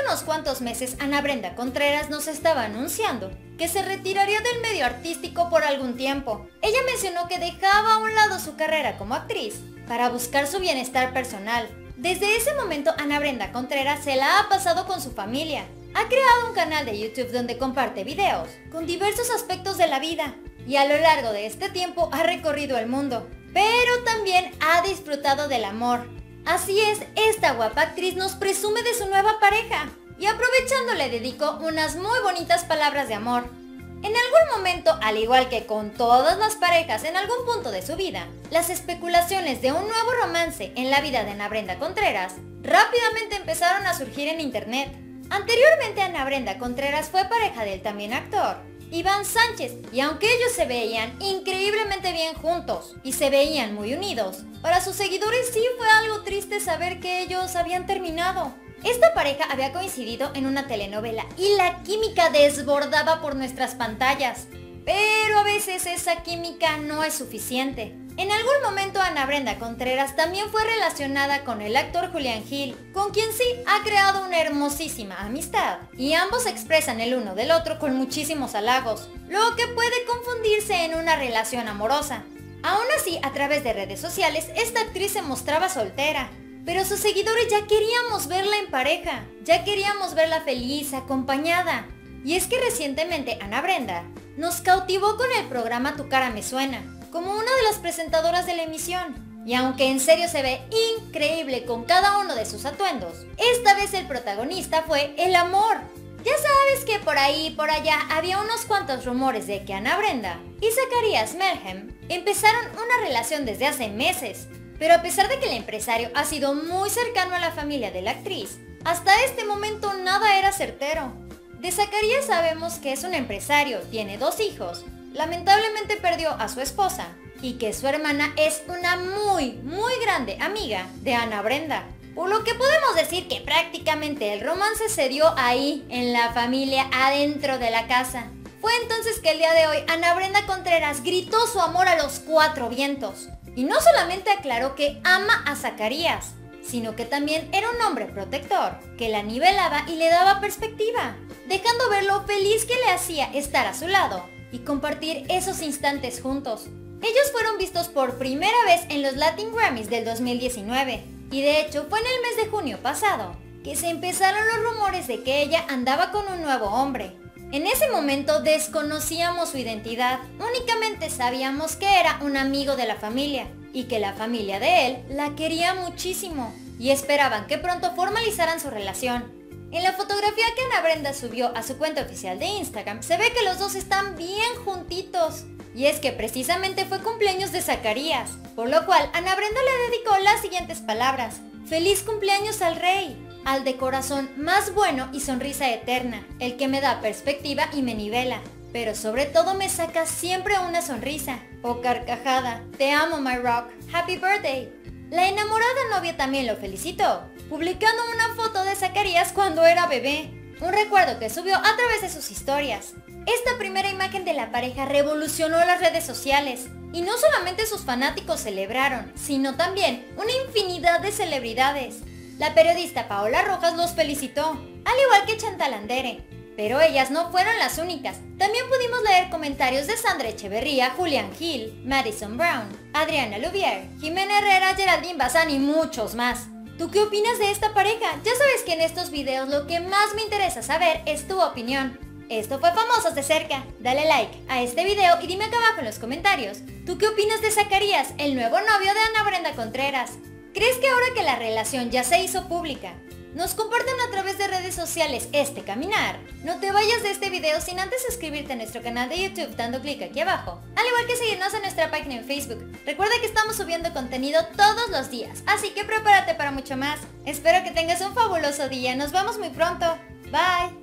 unos cuantos meses, Ana Brenda Contreras nos estaba anunciando que se retiraría del medio artístico por algún tiempo. Ella mencionó que dejaba a un lado su carrera como actriz para buscar su bienestar personal. Desde ese momento, Ana Brenda Contreras se la ha pasado con su familia. Ha creado un canal de YouTube donde comparte videos con diversos aspectos de la vida y a lo largo de este tiempo ha recorrido el mundo, pero también ha disfrutado del amor. Así es, esta guapa actriz nos presume de su nueva pareja y aprovechando le dedicó unas muy bonitas palabras de amor. En algún momento, al igual que con todas las parejas en algún punto de su vida, las especulaciones de un nuevo romance en la vida de Ana Brenda Contreras rápidamente empezaron a surgir en internet. Anteriormente, Ana Brenda Contreras fue pareja del también actor Iván Sánchez, y aunque ellos se veían increíblemente bien juntos y se veían muy unidos, para sus seguidores sí fue algo triste saber que ellos habían terminado. Esta pareja había coincidido en una telenovela y la química desbordaba por nuestras pantallas, pero a veces esa química no es suficiente. En algún momento Ana Brenda Contreras también fue relacionada con el actor Julián Gil, con quien sí ha creado una hermosísima amistad, y ambos se expresan el uno del otro con muchísimos halagos, lo que puede confundirse en una relación amorosa. Aún así, a través de redes sociales, esta actriz se mostraba soltera, pero sus seguidores ya queríamos verla en pareja, ya queríamos verla feliz, acompañada. Y es que recientemente Ana Brenda nos cautivó con el programa Tu cara me suena, como una de las presentadoras de la emisión. Y aunque en serio se ve increíble con cada uno de sus atuendos, esta vez el protagonista fue el amor. Ya sabes que por ahí y por allá había unos cuantos rumores de que Ana Brenda y Zacarías Melhem empezaron una relación desde hace meses. Pero a pesar de que el empresario ha sido muy cercano a la familia de la actriz, hasta este momento nada era certero. De Zacarías sabemos que es un empresario, tiene 2 hijos, lamentablemente perdió a su esposa y que su hermana es una muy grande amiga de Ana Brenda. Por lo que podemos decir que prácticamente el romance se dio ahí, en la familia, adentro de la casa. Fue entonces que el día de hoy Ana Brenda Contreras gritó su amor a los 4 vientos. Y no solamente aclaró que ama a Zacarías, sino que también era un hombre protector, que la nivelaba y le daba perspectiva, dejando ver lo feliz que le hacía estar a su lado y compartir esos instantes juntos. Ellos fueron vistos por primera vez en los Latin Grammys del 2019, y de hecho fue en el mes de junio pasado que se empezaron los rumores de que ella andaba con un nuevo hombre. En ese momento desconocíamos su identidad, únicamente sabíamos que era un amigo de la familia y que la familia de él la quería muchísimo y esperaban que pronto formalizaran su relación. En la fotografía que Ana Brenda subió a su cuenta oficial de Instagram se ve que los dos están bien juntitos. Y es que precisamente fue cumpleaños de Zacarías, por lo cual Ana Brenda le dedicó las siguientes palabras: ¡Feliz cumpleaños al rey! Al de corazón más bueno y sonrisa eterna, el que me da perspectiva y me nivela, pero sobre todo me saca siempre una sonrisa o carcajada. Te amo, my rock. Happy birthday. La enamorada novia también lo felicitó, publicando una foto de Zacarías cuando era bebé, un recuerdo que subió a través de sus historias. Esta primera imagen de la pareja revolucionó las redes sociales, y no solamente sus fanáticos celebraron, sino también una infinidad de celebridades. La periodista Paola Rojas los felicitó, al igual que Chantal Andere. Pero ellas no fueron las únicas. También pudimos leer comentarios de Sandra Echeverría, Julián Gil, Madison Brown, Adriana Lubier, Jimena Herrera, Geraldine Bazán y muchos más. ¿Tú qué opinas de esta pareja? Ya sabes que en estos videos lo que más me interesa saber es tu opinión. Esto fue Famosos de Cerca. Dale like a este video y dime acá abajo en los comentarios, ¿tú qué opinas de Zacarías, el nuevo novio de Ana Brenda Contreras? ¿Crees que ahora que la relación ya se hizo pública, nos comparten a través de redes sociales este caminar? No te vayas de este video sin antes suscribirte a nuestro canal de YouTube dando clic aquí abajo, al igual que seguirnos en nuestra página en Facebook. Recuerda que estamos subiendo contenido todos los días, así que prepárate para mucho más. Espero que tengas un fabuloso día, nos vemos muy pronto. Bye.